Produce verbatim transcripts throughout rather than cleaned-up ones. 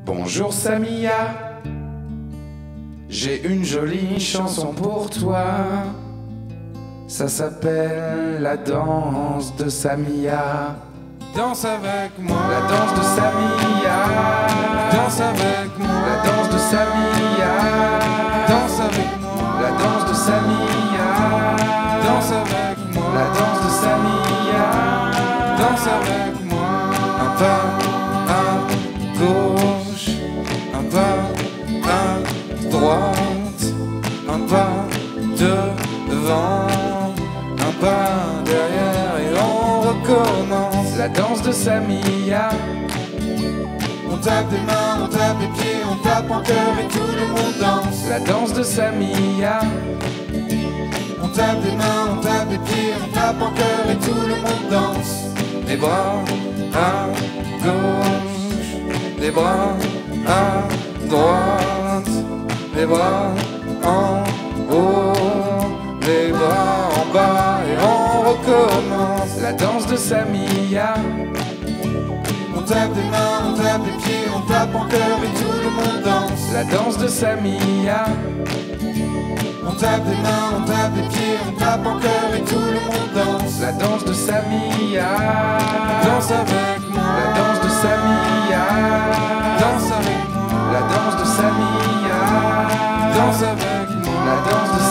Bonjour Samia, j'ai une jolie chanson pour toi. Ça s'appelle la danse de Samia. Danse avec moi. La danse de Samia. Danse avec moi. La danse de Samia. Danse avec moi. La danse de Samia. Danse avec moi. La danse de Samia. Danse avec moi. Un pas à gauche, un pas à droite, un pas devant, un pas derrière et on recommence. La danse de Samia. On tape des mains, on tape des pieds, on tape en cœur et tout le monde danse. La danse de Samia. On tape des mains, on tape des pieds, on tape en cœur et tout le monde danse. Les bras à gauche, les bras à droite, les bras en haut, les bras en bas et on recommence. La danse de Samia. On tape des mains, on tape des pieds, on tape en cœur et tout le monde danse. La danse de Samia. On tape des mains, on tape des pieds, on tape en cœur et tout le monde danse. La danse de Samia. Danse avec moi. La danse de Samia. Danse avec moi. La danse de Samia. Danse avec moi. La danse de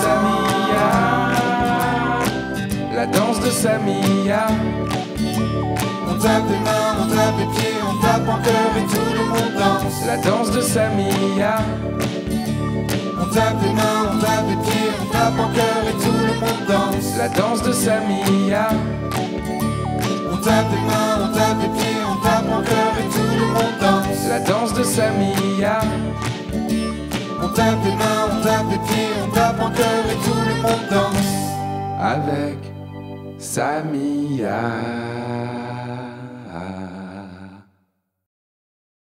Samia. La danse de Samia. On tape des mains, on tape des pieds, on tape en cœur et tout le monde danse. La danse de Samia. On tape des mains, on tape des pieds, on tape en cœur et tout le monde danse. La danse de Samia. On tape des mains, on tape des pieds, on tape en cœur et tout le monde danse. La danse de Samia. On tape des mains, on tape des pieds, on tape en cœur et tout le monde danse. Avec Samia.